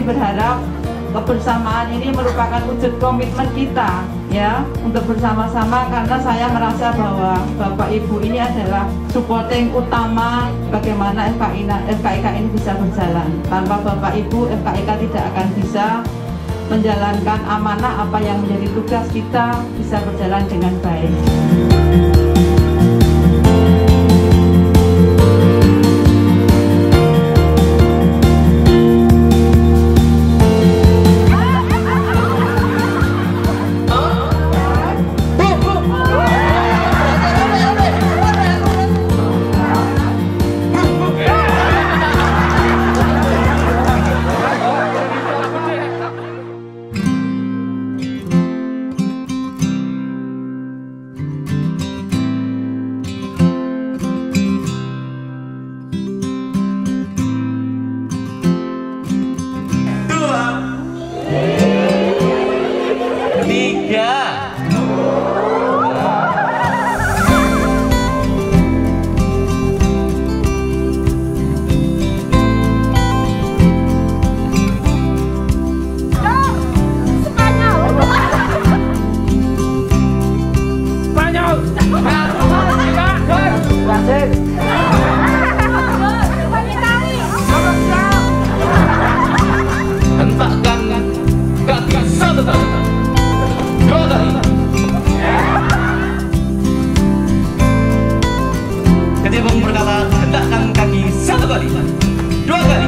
berharap kebersamaan ini merupakan wujud komitmen kita ya untuk bersama-sama, karena saya merasa bahwa Bapak Ibu ini adalah supporting utama bagaimana FKIK ini bisa berjalan. Tanpa Bapak Ibu, FKIK tidak akan bisa menjalankan amanah apa yang menjadi tugas kita bisa berjalan dengan baik. Ketimbang berkata, hendakkan kaki 1 kali, 2 kali.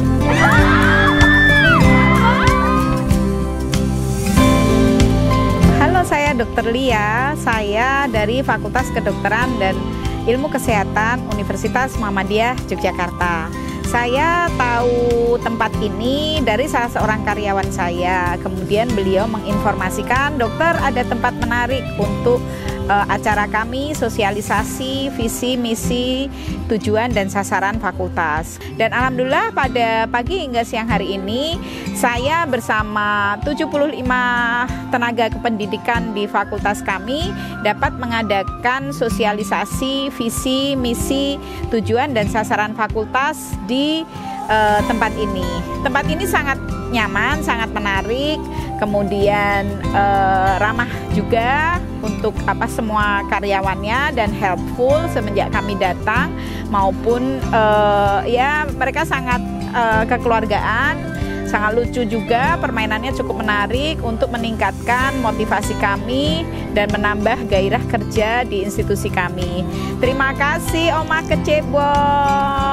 Halo, saya Dr. Lia. Saya dari Fakultas Kedokteran dan Ilmu Kesehatan Universitas Muhammadiyah Yogyakarta. Saya tahu tempat ini dari salah seorang karyawan saya. Kemudian beliau menginformasikan, dokter ada tempat menarik untuk acara kami, sosialisasi, visi, misi, tujuan, dan sasaran fakultas. Dan alhamdulillah pada pagi hingga siang hari ini, saya bersama 75 tenaga kependidikan di fakultas kami dapat mengadakan sosialisasi, visi, misi, tujuan, dan sasaran fakultas di tempat ini. Tempat ini sangat nyaman, sangat menarik, kemudian ramah juga untuk semua karyawannya dan helpful semenjak kami datang, maupun ya mereka sangat kekeluargaan, sangat lucu juga, permainannya cukup menarik untuk meningkatkan motivasi kami dan menambah gairah kerja di institusi kami. Terima kasih Oma Kecebon.